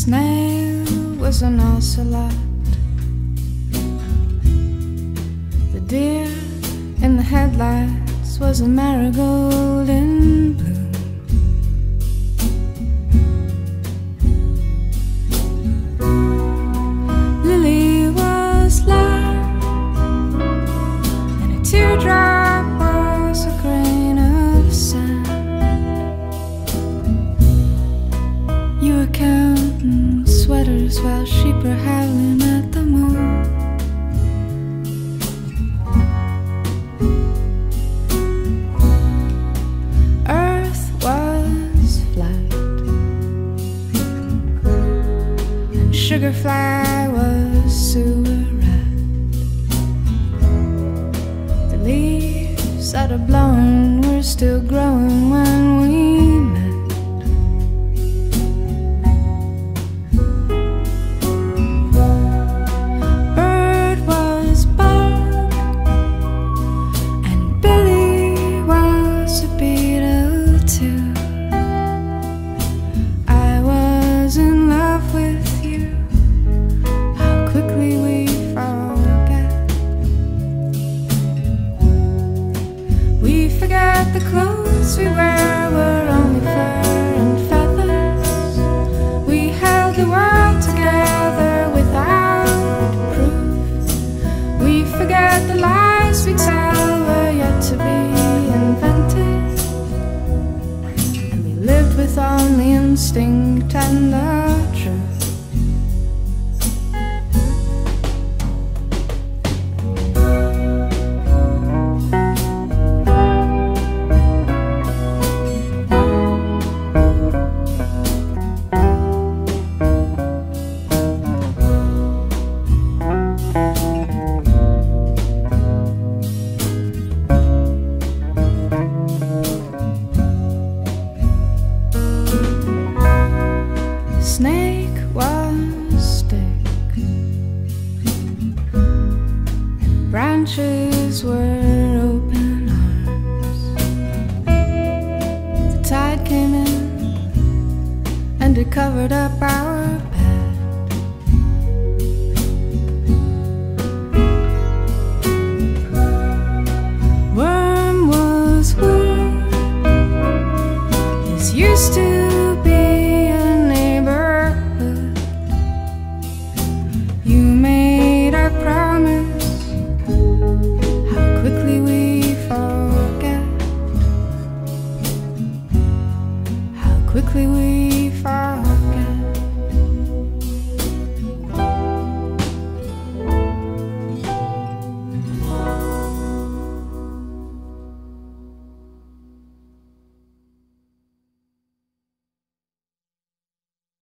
snail was an ocelot. The deer in the headlights was a marigold in bloom. Lily was love, and a teardrop was a grain of sand. You were counting sweaters while sheep were howling at the moon. Earth was flat, and sugarfly was sewer rat. The leaves that are blowing were still growing when we met. The clothes we wear were only fur and feathers. We held the world together without proof. We forget the lies we tell were yet to be invented, and we lived with only instinct and the truth. Snake was stick, branches were open arms. The tide came in and it covered up our bed. Worm was wood, is used to